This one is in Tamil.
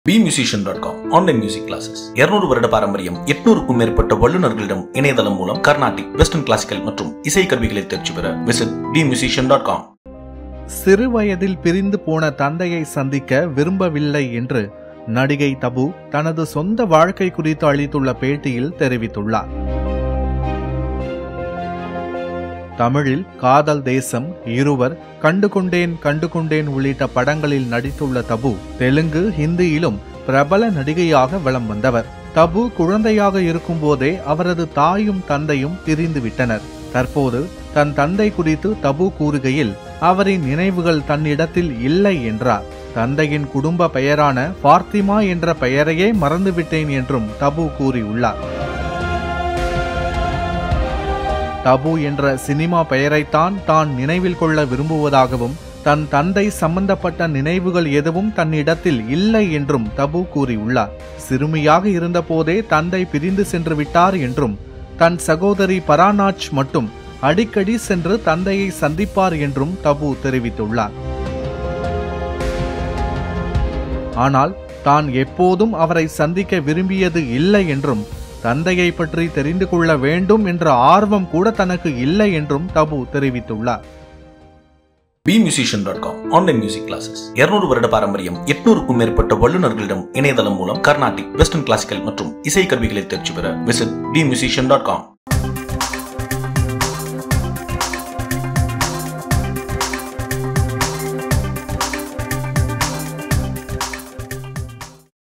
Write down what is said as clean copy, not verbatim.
bmusician.com ஆன்லைன் மியூசிக் கிளாसेस 200 வருட பாரம்பரியம் 800க்கும் மேற்பட்ட வல்லுநர்களிடம் இணையதளம் மூலம் கர்நாடிக், வெஸ்டர்ன் கிளாசிக்கல் மற்றும் இசை கருவிகளை தேர்ச்சி பெற விசிட் bmusician.com. சிறு வயதில் பிரிந்து போன தந்தையை சந்திக்க விரும்பவில்லை என்று நடிகை தபு தனது சொந்த வாழ்க்கை குறித்து அளித்துள்ள பேட்டியில் தெரிவித்துள்ளார். தமிழில் காதல் தேசம், இருவர், கண்டுகொண்டேன் உள்ளிட்ட படங்களில் நடித்துள்ள தபு தெலுங்கு, ஹிந்தியிலும் பிரபல நடிகையாக வலம் வந்தவர். தபு குழந்தையாக இருக்கும் போதே அவரது தாயும் தந்தையும் பிரிந்துவிட்டனர். தற்போது தன் தந்தை குறித்து தபு கூறுகையில் அவரின் நினைவுகள் தன்னிடத்தில் இல்லை என்றார். தந்தையின் குடும்ப பெயரான ஃபாத்திமா என்ற பெயரையே மறந்துவிட்டேன் என்றும் தபு கூறியுள்ளார். தபு என்ற சினிமா பெயரைத்தான் தான் நினைவில் கொள்ள விரும்புவதாகவும் தன் தந்தை சம்பந்தப்பட்ட நினைவுகள் எதுவும் தன்னிடத்தில் இல்லை என்றும் தபு கூறியுள்ளார். சிறுமியாக இருந்தபோதே தந்தை பிரிந்து சென்று விட்டார் என்றும் தன் சகோதரி பரானாச் மட்டும் அடிக்கடி சென்று தந்தையை சந்திப்பார் என்றும் தபு தெரிவித்துள்ளார். ஆனால் தான் எப்போதும் அவரை சந்திக்க விரும்பியது இல்லை என்றும் தந்தையை பற்றி தெரிந்து கொள்ள வேண்டும் என்ற ஆர்வம் கூட தனக்கு இல்லை என்றும் தபு தெரிவித்துள்ளார். bmusician.com ஆன்லைன் மியூசிக் கிளாसेस 200 வருட பாரம்பரியம் 800க்கும் மேற்பட்ட வல்லுநர்களிடம் இணையதளம் மூலம் கர்நாடிக், வெஸ்டர்ன் கிளாசிக்கல் மற்றும் இசை கருவிகளை தேர்ச்சி பெற விசிட் bmusician.com.